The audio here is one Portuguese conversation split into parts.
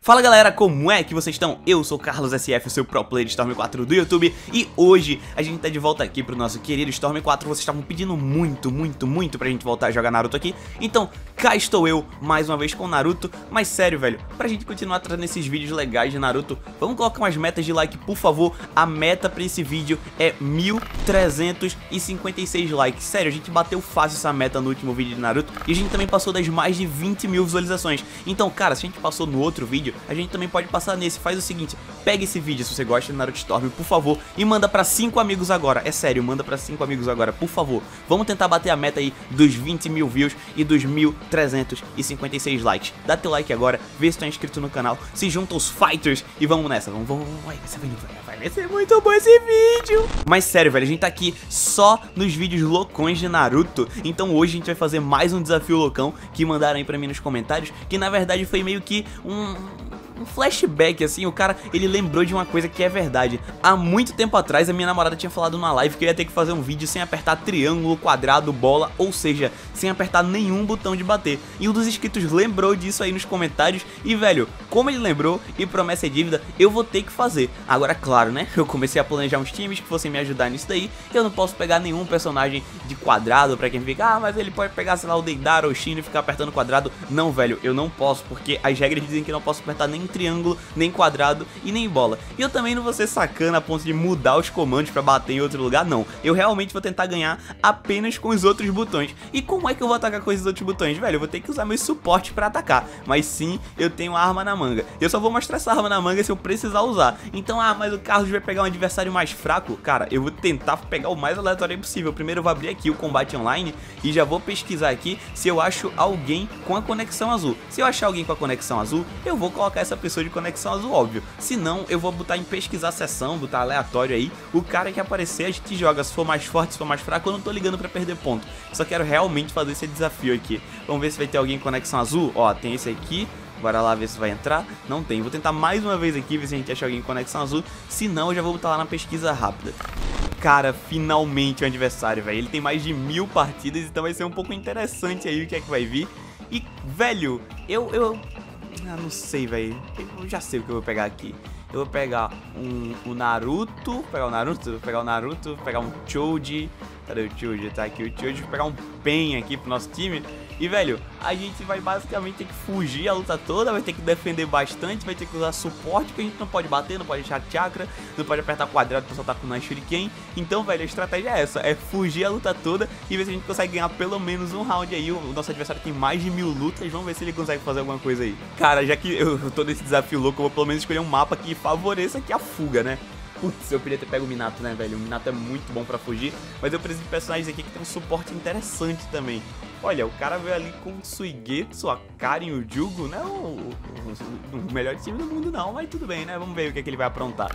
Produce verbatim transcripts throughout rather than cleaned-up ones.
Fala galera, como é que vocês estão? Eu sou o Carlos S F, o seu pro player de Storm quatro do YouTube. E hoje a gente tá de volta aqui pro nosso querido Storm quatro. Vocês estavam pedindo muito, muito, muito pra gente voltar a jogar Naruto aqui. Então cá estou eu, mais uma vez com Naruto. Mas sério, velho, pra gente continuar trazendo esses vídeos legais de Naruto, vamos colocar umas metas de like, por favor. A meta pra esse vídeo é mil trezentos e cinquenta e seis likes. Sério, a gente bateu fácil essa meta no último vídeo de Naruto. E a gente também passou das mais de vinte mil visualizações. Então, cara, se a gente passou no outro vídeo, a gente também pode passar nesse. Faz o seguinte, pega esse vídeo se você gosta de Naruto Storm, por favor, e manda pra cinco amigos agora. É sério, manda pra cinco amigos agora, por favor. Vamos tentar bater a meta aí dos vinte mil views e dos mil trezentos e cinquenta e seis likes. Dá teu like agora, vê se tá inscrito no canal, se junta aos fighters e vamos nessa. Vamos, vamos, vamos. Vai, vai, vai ser muito bom esse vídeo. Mas sério, velho, a gente tá aqui só nos vídeos loucões de Naruto. Então hoje a gente vai fazer mais um desafio loucão que mandaram aí pra mim nos comentários, que na verdade foi meio que um... um flashback, assim. O cara, ele lembrou de uma coisa que é verdade. Há muito tempo atrás, a minha namorada tinha falado numa live que eu ia ter que fazer um vídeo sem apertar triângulo, quadrado, bola, ou seja, sem apertar nenhum botão de bater. E um dos inscritos lembrou disso aí nos comentários. E, velho, como ele lembrou, e promessa é dívida, eu vou ter que fazer. Agora, claro, né, eu comecei a planejar uns times que fossem me ajudar nisso daí. Eu não posso pegar nenhum personagem de quadrado pra quem fica, ah, mas ele pode pegar, sei lá, o Deidara ou o Shino e ficar apertando quadrado. Não, velho, eu não posso, porque as regras dizem que não posso apertar nem triângulo, nem quadrado e nem bola. E eu também não vou ser sacana a ponto de mudar os comandos pra bater em outro lugar, não. Eu realmente vou tentar ganhar apenas com os outros botões. E como é que eu vou atacar com esses outros botões? Velho, eu vou ter que usar meus suportes pra atacar. Mas sim, eu tenho arma na manga. Eu só vou mostrar essa arma na manga se eu precisar usar. Então, ah, mas o Carlos vai pegar um adversário mais fraco? Cara, eu vou tentar pegar o mais aleatório possível. Primeiro eu vou abrir aqui o combate online e já vou pesquisar aqui se eu acho alguém com a conexão azul. Se eu achar alguém com a conexão azul, eu vou colocar essa pessoa de conexão azul, óbvio. Se não, eu vou botar em pesquisar a sessão, botar aleatório aí. O cara que aparecer, a gente joga. Se for mais forte, se for mais fraco, eu não tô ligando pra perder ponto. Só quero realmente fazer esse desafio aqui. Vamos ver se vai ter alguém com conexão azul. Ó, tem esse aqui. Bora lá ver se vai entrar. Não tem. Vou tentar mais uma vez aqui, ver se a gente acha alguém com conexão azul. Se não, eu já vou botar lá na pesquisa rápida. Cara, finalmente o adversário, velho. Ele tem mais de mil partidas, então vai ser um pouco interessante aí o que é que vai vir. E, velho, eu... eu... Ah, não sei, velho. Eu já sei o que eu vou pegar aqui. Eu vou pegar um, o Naruto. Vou pegar o Naruto? Vou pegar o Naruto. Vou pegar um Choji. Cadê o Choji? Tá aqui o Choji. Vou pegar um Pen aqui pro nosso time. E, velho, a gente vai basicamente ter que fugir a luta toda. Vai ter que defender bastante. Vai ter que usar suporte, porque a gente não pode bater, não pode deixar chakra, não pode apertar quadrado pra soltar com o Shuriken. Então, velho, a estratégia é essa. É fugir a luta toda e ver se a gente consegue ganhar pelo menos um round aí. O nosso adversário tem mais de mil lutas. Vamos ver se ele consegue fazer alguma coisa aí. Cara, já que eu tô nesse desafio louco, eu vou pelo menos escolher um mapa que favoreça aqui a fuga, né? Putz, eu podia ter pego o Minato, né, velho? O Minato é muito bom pra fugir. Mas eu preciso de personagens aqui que tem um suporte interessante também. Olha, o cara veio ali com o Suigetsu, a Karin e o Jugo. Não é o, o, o melhor time do mundo, não. Mas tudo bem, né? Vamos ver o que, é que ele vai aprontar.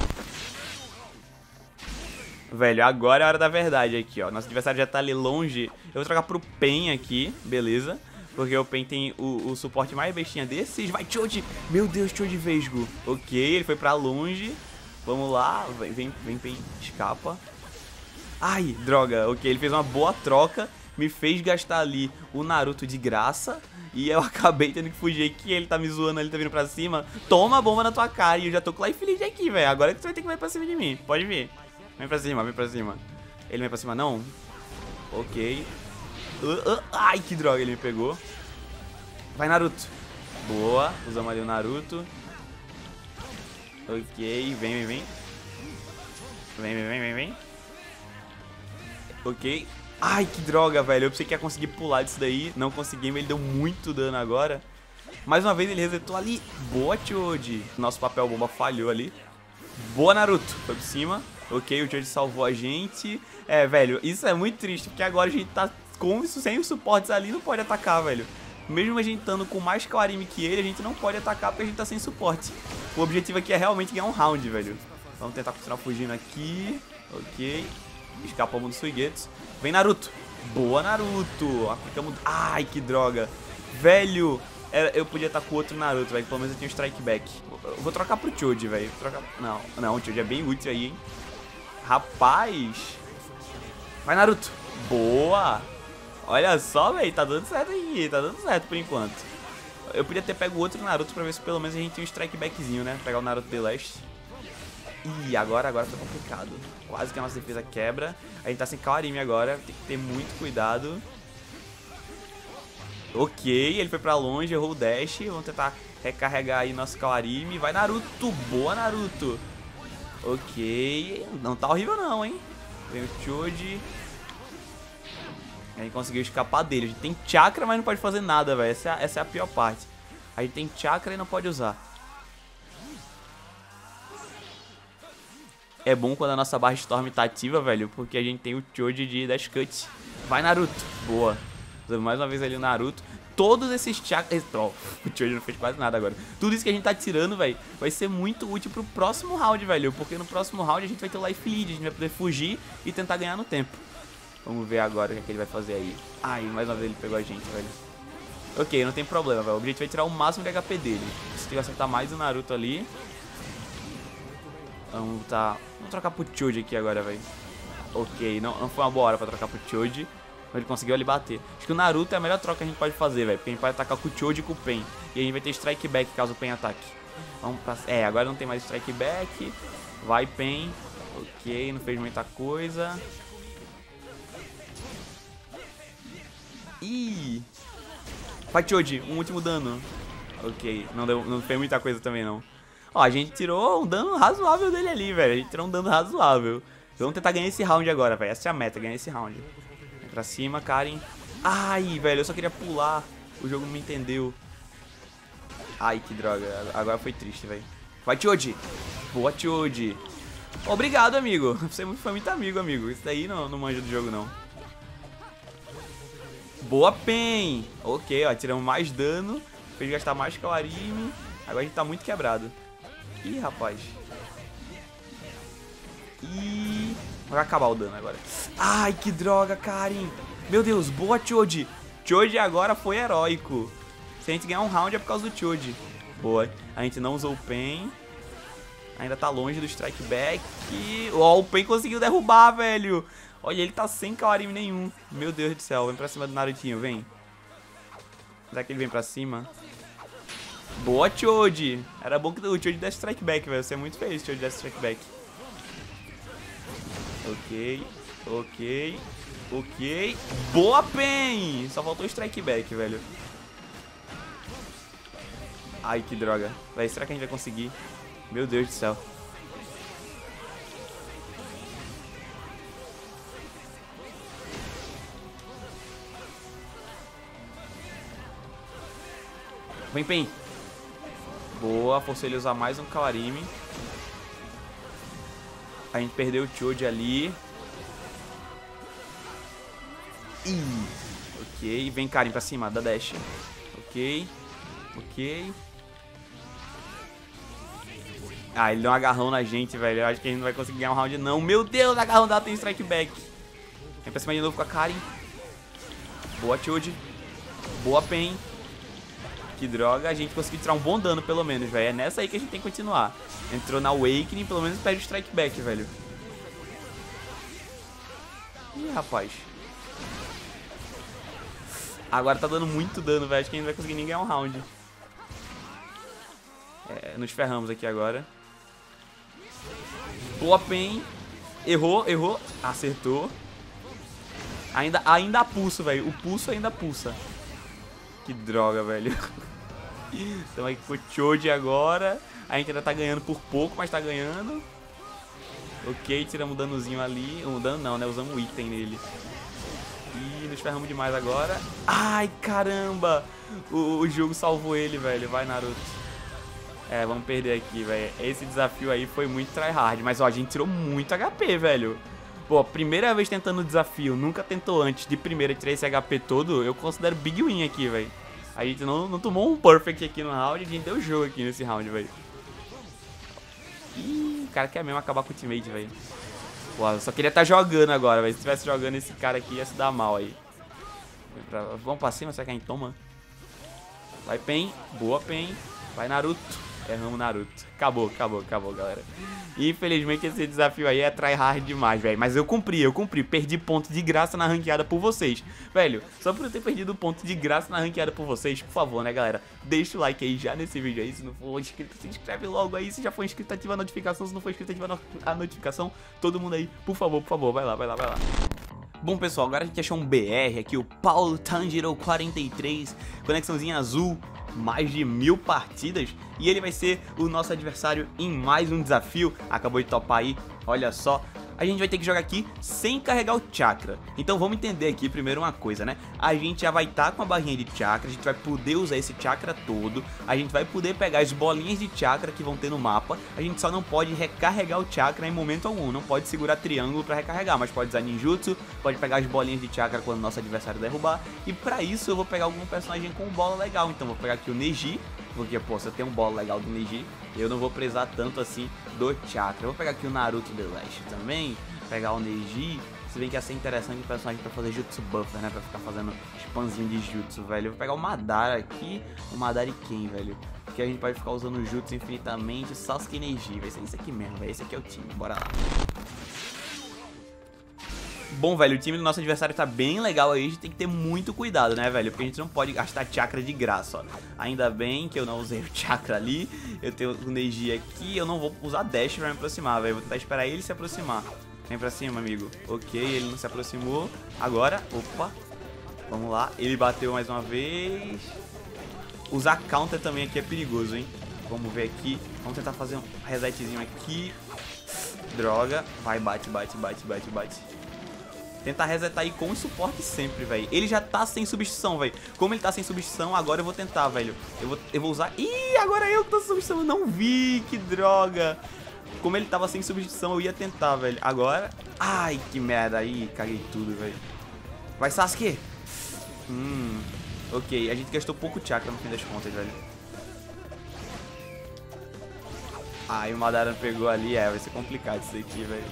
Velho, agora é a hora da verdade aqui, ó. Nosso adversário já tá ali longe. Eu vou trocar pro Pen aqui, beleza? Porque o Pen tem o, o suporte mais bestinha desses. Vai, Choji! Meu Deus, Choji Vesgo. Ok, ele foi pra longe. Vamos lá, vem, vem, vem, vem, escapa. Ai, droga, ok, ele fez uma boa troca. Me fez gastar ali o Naruto de graça. E eu acabei tendo que fugir aqui. Ele tá me zoando ali, tá vindo pra cima. Toma a bomba na tua cara. E eu já tô com Life Lead aqui, velho. Agora que tu vai ter que vir pra cima de mim. Pode vir. Vem pra cima, vem pra cima. Ele vem pra cima, não? Ok. uh, uh, Ai, que droga, ele me pegou. Vai, Naruto. Boa, usamos ali o Naruto. Ok, vem, vem, vem. Vem, vem, vem, vem, vem. Ok. Ai, que droga, velho. Eu pensei que ia conseguir pular disso daí. Não consegui, mas ele deu muito dano agora. Mais uma vez ele resetou ali. Boa, Choji. Nosso papel bomba falhou ali. Boa, Naruto. Foi por cima. Ok, o Choji salvou a gente. É, velho, isso é muito triste, porque agora a gente tá com isso, sem os suportes ali, não pode atacar, velho. Mesmo a gente estando com mais Kawarimi que ele, a gente não pode atacar porque a gente tá sem suporte. O objetivo aqui é realmente ganhar um round, velho. Vamos tentar continuar fugindo aqui. Ok. Escapamos do Suigetsu. Vem, Naruto. Boa, Naruto. Aplicamos... Ai, que droga. Velho, eu podia estar com o outro Naruto, velho. Pelo menos eu tenho strike back. Eu vou trocar pro Choji, velho. Trocar... Não, não, o Choji é bem útil aí, hein. Rapaz. Vai, Naruto. Boa. Olha só, velho. Tá dando certo aqui. Tá dando certo por enquanto. Eu podia ter pego outro Naruto pra ver se pelo menos a gente tinha um strike backzinho, né? Pegar o Naruto The Last. Ih, agora, agora tá complicado. Quase que a nossa defesa quebra. A gente tá sem Kawarimi agora, tem que ter muito cuidado. Ok, ele foi pra longe, errou o dash. Vamos tentar recarregar aí nosso Kawarimi. Vai, Naruto, boa, Naruto. Ok, não tá horrível não, hein. Tem o Choji. A gente conseguiu escapar dele. A gente tem chakra, mas não pode fazer nada, velho. Essa, é essa é a pior parte. A gente tem chakra e não pode usar. É bom quando a nossa barra Storm tá ativa, velho, porque a gente tem o Choji de Dash Cut. Vai, Naruto. Boa. Usamos mais uma vez ali o Naruto. Todos esses chakras... Oh, o Choji não fez quase nada agora. Tudo isso que a gente tá tirando, velho, vai ser muito útil pro próximo round, velho. Porque no próximo round a gente vai ter o Life Lead. A gente vai poder fugir e tentar ganhar no tempo. Vamos ver agora o que, é que ele vai fazer aí. Ai, mais uma vez ele pegou a gente, velho. Ok, não tem problema, velho. O objetivo é tirar o máximo de H P dele. Se tiver acertar mais o Naruto ali. Vamos tá... Vamos trocar pro Choji aqui agora, velho. Ok, não, não foi uma boa hora pra trocar pro Choji. Mas ele conseguiu ali bater. Acho que o Naruto é a melhor troca que a gente pode fazer, velho. Porque a gente pode atacar com o Choji e com o Pen. E a gente vai ter strike back caso o Pen ataque. Vamos pra... É, agora não tem mais strike back. Vai, Pen. Ok, não fez muita coisa. Ih! Vai, Choji, um último dano. Ok, não, deu, não fez muita coisa também não. Ó, a gente tirou um dano razoável dele ali, velho. A gente tirou um dano razoável. Vamos tentar ganhar esse round agora, velho. Essa é a meta, ganhar esse round. Vem pra cima, Karen. Ai, velho, eu só queria pular. O jogo não me entendeu. Ai, que droga. Agora foi triste, velho. Vai, Choji. Boa, Choji. Obrigado, amigo. Você foi muito amigo, amigo. Isso daí não, não manja do jogo, não. Boa, Pen. Ok, ó, tiramos mais dano. Fez gastar mais Kawarimi. Agora a gente tá muito quebrado. Ih, rapaz. Ih, vai acabar o dano agora. Ai, que droga, Karen. Meu Deus, boa, Choji. Choji agora foi heróico. Se a gente ganhar um round é por causa do Choji. Boa. A gente não usou o Pen. Ainda tá longe do strike back. Ó, o Pen conseguiu derrubar, velho. Olha, ele tá sem Kawarimi nenhum. Meu Deus do céu. Vem pra cima do Narutinho, vem. Será que ele vem pra cima? Boa, Choji. Era bom que o Choji desse strike back, velho. Você é muito feliz se o Choji desse strike back. Ok, ok, ok. Boa, Pen. Só faltou o strike back, velho. Ai, que droga. Véi, será que a gente vai conseguir? Meu Deus do céu. Vem, Pen. Boa, forçou ele a usar mais um Kawarimi. A gente perdeu o Choji ali. Ih, ok, vem Karen pra cima, da dash. Ok, ok. Ah, ele deu um agarrão na gente, velho. Eu acho que a gente não vai conseguir ganhar um round, não. Meu Deus, o agarrão dela tem strike back. Vem pra cima de novo com a Karen. Boa, Choji. Boa, Pen. Que droga, a gente conseguiu tirar um bom dano pelo menos, velho. É nessa aí que a gente tem que continuar. Entrou na Awakening, pelo menos perde o strike back, velho. Ih, rapaz. Agora tá dando muito dano, velho. Acho que a gente não vai conseguir nem ganhar um round. É, nos ferramos aqui agora. Boa, Pen. Errou, errou. Acertou. Ainda, ainda pulso, velho. O pulso ainda pulsa. Que droga, velho. Estamos aqui com o Choji agora. A gente ainda tá ganhando por pouco, mas tá ganhando. Ok, tiramos um danozinho ali. Um dano não, né? Usamos um item nele. E nos ferramos demais agora. Ai, caramba! O, o jogo salvou ele, velho. Vai, Naruto. É, vamos perder aqui, velho. Esse desafio aí foi muito tryhard. Mas, ó, a gente tirou muito H P, velho. Pô, primeira vez tentando o desafio. Nunca tentou antes. De primeira tirar esse H P todo. Eu considero big win aqui, velho. A gente não, não tomou um perfect aqui no round. A gente deu jogo aqui nesse round, velho. Ih, o cara quer mesmo acabar com o teammate, velho. Pô, eu só queria estar jogando agora, velho. Se estivesse jogando esse cara aqui, ia se dar mal aí. Vamos pra cima, será que a gente toma? Vai, Pen. Boa, Pen. Vai, Naruto. Erramos Naruto. Acabou, acabou, acabou, galera. Infelizmente esse desafio aí é tryhard demais, velho. Mas eu cumpri, eu cumpri. Perdi ponto de graça na ranqueada por vocês. Velho, só por eu ter perdido ponto de graça na ranqueada por vocês, por favor, né, galera? Deixa o like aí já nesse vídeo aí. Se não for inscrito, se inscreve logo aí. Se já for inscrito, ativa a notificação. Se não for inscrito, ativa a notificação. Todo mundo aí, por favor, por favor, vai lá, vai lá, vai lá. Bom, pessoal, agora a gente achou um B R aqui, o Paulo Tanjiro quarenta e três, conexãozinha azul, mais de mil partidas, e ele vai ser o nosso adversário em mais um desafio. Acabou de topar aí, olha só. A gente vai ter que jogar aqui sem carregar o chakra. Então vamos entender aqui primeiro uma coisa, né? A gente já vai estar com a barrinha de chakra, a gente vai poder usar esse chakra todo, a gente vai poder pegar as bolinhas de chakra que vão ter no mapa. A gente só não pode recarregar o chakra em momento algum, não pode segurar triângulo pra recarregar, mas pode usar ninjutsu, pode pegar as bolinhas de chakra quando o nosso adversário derrubar. E pra isso eu vou pegar algum personagem com bola legal, então vou pegar aqui o Neji, porque, pô, se eu tenho um bola legal do Neji, eu não vou precisar tanto assim do chakra. Eu vou pegar aqui o Naruto The Last também, pegar o Neji. Se bem que ia ser interessante o personagem pra fazer Jutsu Buffer, né? Pra ficar fazendo spamzinho de Jutsu, velho. Eu vou pegar o Madara aqui, o Madara e quem, velho? Porque a gente pode ficar usando o Jutsu infinitamente. Sasuke e Neji, vai ser isso aqui mesmo, velho. Esse aqui é o time, bora lá. Bom, velho, o time do nosso adversário tá bem legal aí, a gente tem que ter muito cuidado, né, velho? Porque a gente não pode gastar chakra de graça, ó. Ainda bem que eu não usei o chakra ali, eu tenho o Neji aqui, eu não vou usar dash pra me aproximar, velho. Vou tentar esperar ele se aproximar. Vem pra cima, amigo. Ok, ele não se aproximou. Agora, opa, vamos lá. Ele bateu mais uma vez. Usar counter também aqui é perigoso, hein? Vamos ver aqui, vamos tentar fazer um resetzinho aqui. Droga, vai, bate, bate, bate, bate, bate. Tentar resetar aí com suporte sempre, velho. Ele já tá sem substituição, velho. Como ele tá sem substituição, agora eu vou tentar, velho. Eu vou, eu vou usar... Ih, agora eu que tô sem substituição. Eu não vi, que droga. Como ele tava sem substituição, eu ia tentar, velho. Agora... Ai, que merda. Aí, caguei tudo, velho. Vai, Sasuke. Hum... Ok, a gente gastou pouco chakra no fim das contas, velho. Ai, o Madara pegou ali. É, vai ser complicado isso aqui, velho.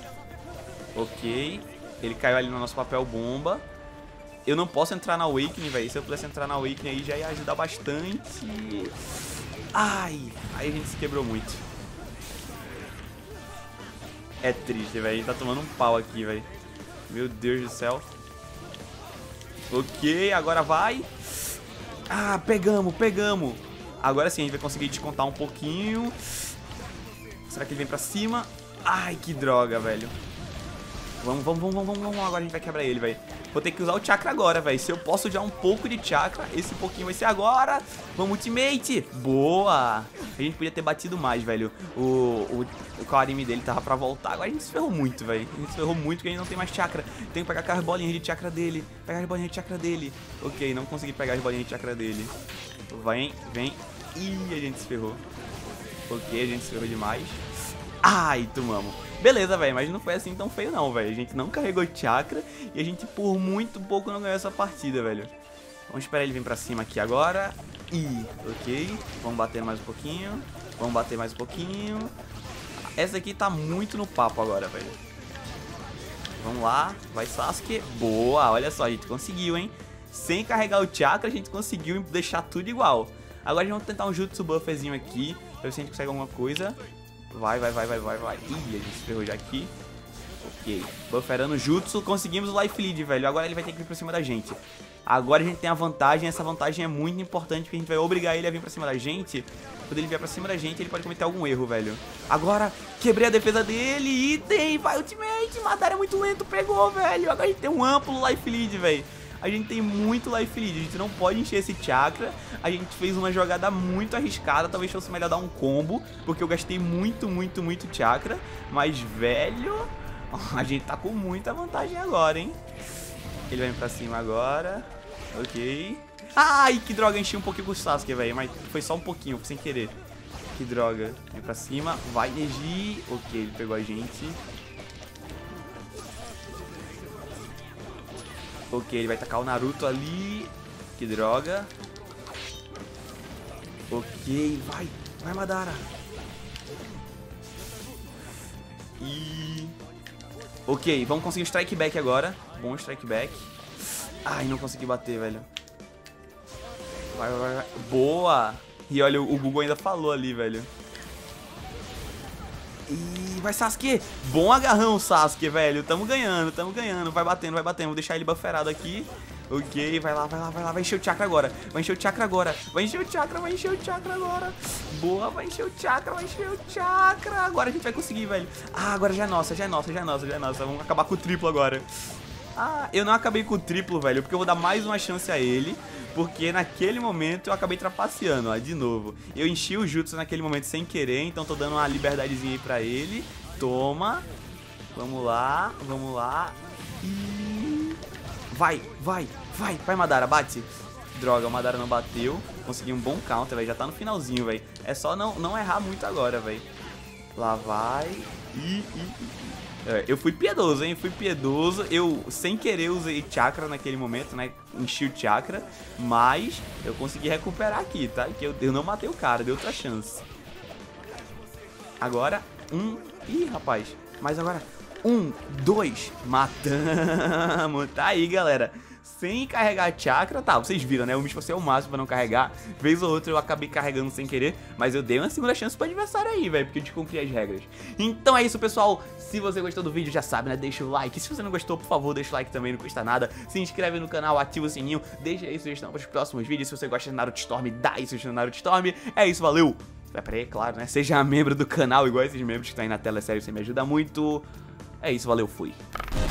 Ok... Ele caiu ali no nosso papel bomba. Eu não posso entrar na Awakening, velho. Se eu pudesse entrar na Awakening aí já ia ajudar bastante. Ai, aí a gente se quebrou muito. É triste, velho. A gente tá tomando um pau aqui, velho. Meu Deus do céu. Ok, agora vai. Ah, pegamos, pegamos. Agora sim, a gente vai conseguir descontar um pouquinho. Será que ele vem pra cima? Ai, que droga, velho. Vamos, vamos, vamos, vamos, vamos. Agora a gente vai quebrar ele, velho. Vou ter que usar o chakra agora, velho. Se eu posso usar um pouco de chakra, esse pouquinho vai ser agora. Vamos, ultimate. Boa. A gente podia ter batido mais, velho. O, o, o Kawarimi dele tava pra voltar. Agora a gente se ferrou muito, velho. A gente se ferrou muito porque a gente não tem mais chakra. Tem que pegar aquelas bolinhas de chakra dele. Pegar as bolinhas de chakra dele. Ok, não consegui pegar as bolinhas de chakra dele. Vem, vem. Ih, a gente se ferrou. Ok, a gente se ferrou demais. Ai, tomamos. Beleza, velho, mas não foi assim tão feio não, velho. A gente não carregou chakra e a gente por muito pouco não ganhou essa partida, velho. Vamos esperar ele vir pra cima aqui agora. Ih, ok. Vamos bater mais um pouquinho. Vamos bater mais um pouquinho. Essa aqui tá muito no papo agora, velho. Vamos lá. Vai, Sasuke. Boa, olha só, a gente conseguiu, hein. Sem carregar o chakra, a gente conseguiu deixar tudo igual. Agora a gente vai tentar um Jutsu Bufferzinho aqui, pra ver se a gente consegue alguma coisa. Vai, vai, vai, vai, vai, vai. Ih, a gente se ferrou já aqui. Ok. Bufferando Jutsu. Conseguimos o Life Lead, velho. Agora ele vai ter que vir pra cima da gente. Agora a gente tem a vantagem. Essa vantagem é muito importante, porque a gente vai obrigar ele a vir pra cima da gente. Quando ele vier pra cima da gente, ele pode cometer algum erro, velho. Agora, quebrei a defesa dele. Item, vai, ultimate. Madara é muito lento, pegou, velho. Agora a gente tem um amplo Life Lead, velho. A gente tem muito Life Lead, a gente não pode encher esse chakra. A gente fez uma jogada muito arriscada. Talvez fosse melhor dar um combo, porque eu gastei muito, muito, muito chakra. Mas, velho, a gente tá com muita vantagem agora, hein. Ele vai pra cima agora. Ok. Ai, que droga, enchi um pouquinho com o Sasuke, velho. Mas foi só um pouquinho, foi sem querer. Que droga. Vem pra cima, vai, Neji. Ok, ele pegou a gente. Ok, ele vai tacar o Naruto ali. Que droga. Ok, vai. Vai, Madara. E... Ok, vamos conseguir o strike back agora. Bom strike back. Ai, não consegui bater, velho. Vai, vai, vai. Boa. E olha, o Google ainda falou ali, velho. Ih, vai Sasuke. Bom agarrão, Sasuke, velho. Tamo ganhando, tamo ganhando. Vai batendo, vai batendo. Vou deixar ele bufferado aqui. Ok, vai lá, vai lá, vai lá. Vai encher o chakra agora. Vai encher o chakra agora. Vai encher o chakra, vai encher o chakra agora. Boa, vai encher o chakra, vai encher o chakra. Agora a gente vai conseguir, velho. Ah, agora já é nossa, já é nossa, já é nossa, já é nossa. Vamos acabar com o triplo agora. Ah, eu não acabei com o triplo, velho, porque eu vou dar mais uma chance a ele. Porque naquele momento eu acabei trapaceando, ó, de novo. Eu enchi o jutsu naquele momento sem querer, então tô dando uma liberdadezinha aí pra ele. Toma. Vamos lá, vamos lá. E... Vai, vai, vai, vai, Madara, bate. Droga, o Madara não bateu. Consegui um bom counter, velho, já tá no finalzinho, velho. É só não, não errar muito agora, velho. Lá vai. E... e, e. É, eu fui piedoso, hein? Fui piedoso. Eu, sem querer, usei chakra naquele momento, né? Enchi o chakra. Mas eu consegui recuperar aqui, tá? Que eu, eu não matei o cara, deu outra chance. Agora, um... Ih, rapaz. Mas agora... Um, dois... Matamos. Tá aí, galera. Sem carregar chakra, tá, vocês viram, né, eu me esforcei ao máximo pra não carregar. Vez ou outra eu acabei carregando sem querer, mas eu dei uma segunda chance pro adversário aí, velho, porque eu descumpri as regras. Então é isso, pessoal, se você gostou do vídeo já sabe, né, deixa o like. Se você não gostou, por favor, deixa o like também, não custa nada. Se inscreve no canal, ativa o sininho, deixa aí sugestão para os próximos vídeos. Se você gosta de Naruto Storm, dá aí sugestão de Naruto Storm. É isso, valeu! Vai pra aí, claro, né, seja membro do canal, igual esses membros que estão aí na tela, é sério, você me ajuda muito. É isso, valeu, fui.